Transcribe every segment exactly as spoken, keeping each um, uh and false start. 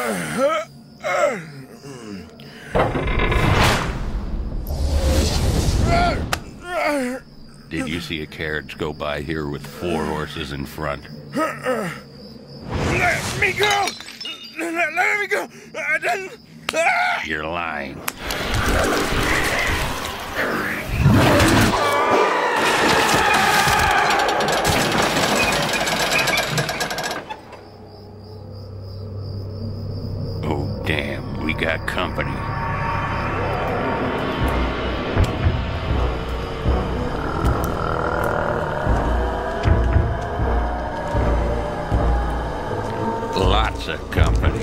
Did you see a carriage go by here with four horses in front? Let me go! Let, let me go! I didn't... Ah! You're lying. Oh, damn, we got company. Lots of company.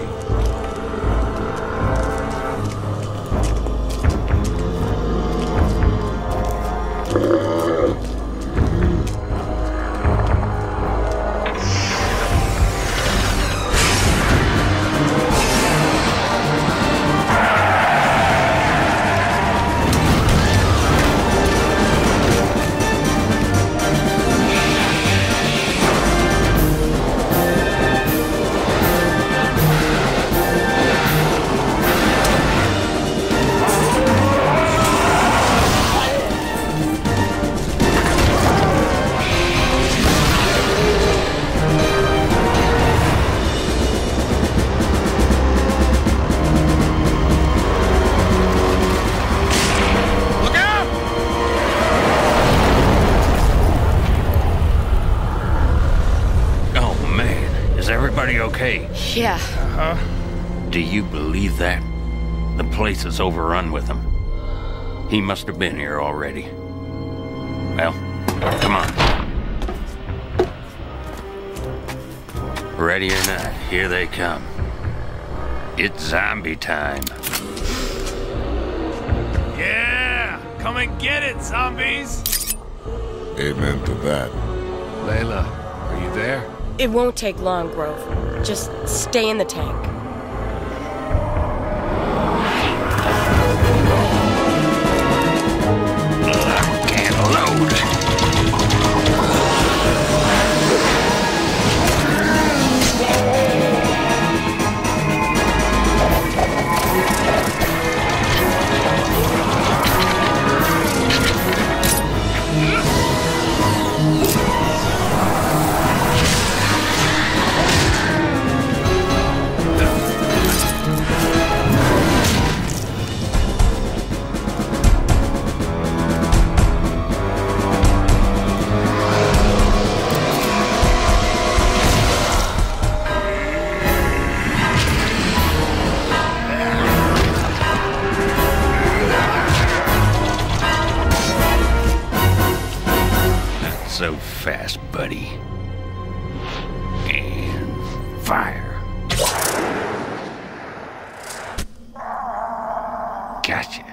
Is everybody okay? Yeah. Uh-huh. Do you believe that? The place is overrun with them. He must have been here already. Well, come on. Ready or not, here they come. It's zombie time. Yeah! Come and get it, zombies! Amen to that. Layla, are you there? It won't take long, Grove. Just stay in the tank. Can't load. So fast, buddy. And fire. Gotcha.